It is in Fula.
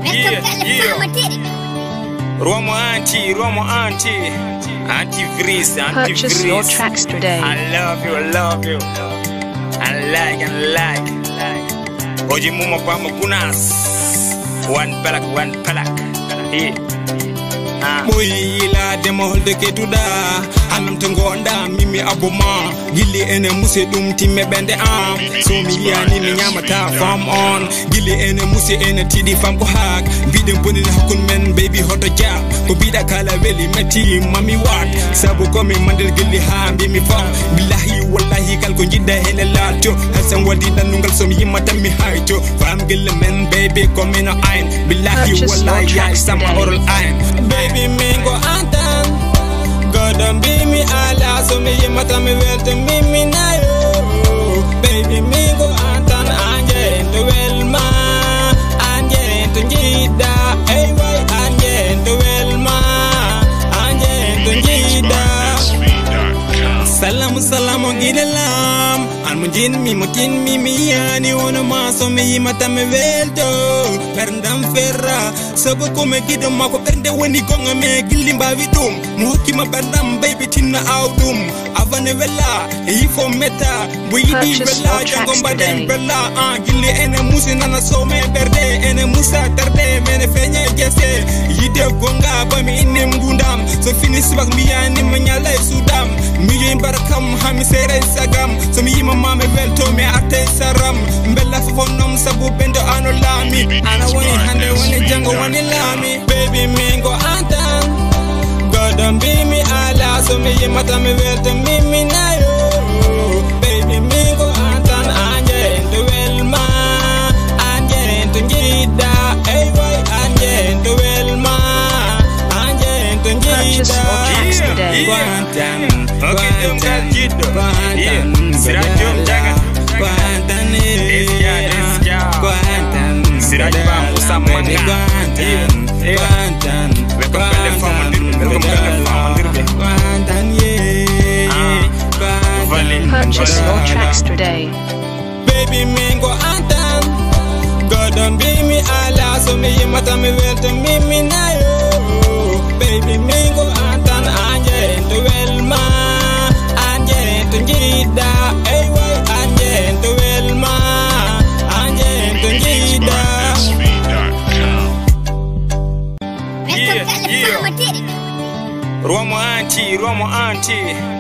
Romo auntie, anti-freeze. Purchase your tracks today. I love you. I like. Oji muma pa magunas. One palak. Yeah. Boyila dema holde ke tuda anam to gonda mimi abuma gilli ene musse dum timme bende am so mi yani mi nyamata fam on gilli ene musse ene tidi fam ko hak bidem boni hakun men baby hoto ja ko bida kala weli mati mami wat sabu ko mi mandel gilli ha mi fa billahi wallahi kal ko jidda hele lato hasan wadi danungal so mi yimata mi hayto fam gilli men baby ko mi no ain billahi wallahi ya sama oral ain baby mingo antan godam be mi ala so mi yimata mi welte mi nayo baby mingo antan anje to welma anje to jida ay way anje to welma anje to jida salamu gidelam an mujin mi mokin mi yani wona ma so mi yimata mi welto perdam ferra sabo ko me gidam mako perde woni gonga me gilimba widum mo hokima perdam baby tinna awdum avane wella yifo meta bo yidi wella jango mbade bella gilli ene musi nana so me perde ene musa tarde mene fenye gese yide gonga ba mi inem ngundam so finish bak mi yani ma nyala sudam mi yim barakam hami sere sagam so mi yima mame welto me ate saram bella fo nom sabu bendo ano lami ana woni hande woni jango woni lami baby mingo antan godam be mi ala so mi yimata mi welto mi nayo baby mingo antan anje to welma anje to jida ay way anje to welma anje to jida Purchase your tracks today. Baby mingo antan godam be mi ala so mi yimata mi welto mi nayo baby mingo antan anje to welma anje to jida ay way anje to welma anje to jida Romo auntie